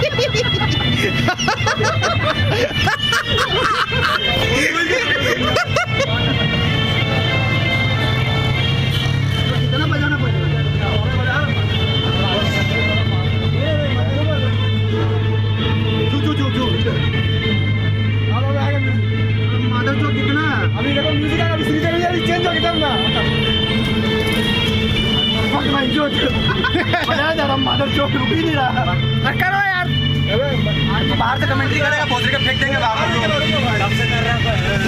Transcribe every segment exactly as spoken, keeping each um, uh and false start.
कितना बजाना पड़ेगा? चू चू चू चू मादर चौक कितना है? अभी देखो म्यूजिक का अभी सीरीज अभी चेंज हो गया ना। फक माय जोक बजा जा रहा मादर चौक रुक ही नहीं रहा। करो यार बाहर से कमेंट्री करेगा बोतल के फेंक देंगे बाहर। कब से कर रहा है?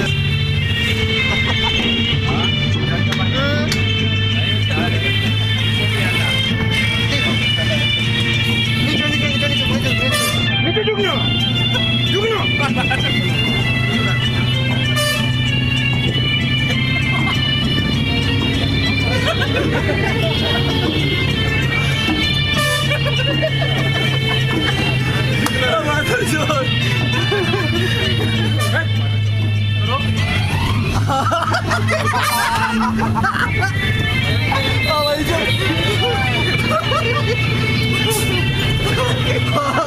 नीचे नीचे नीचे नीचे नीचे झुकना झुकना। Oh my God.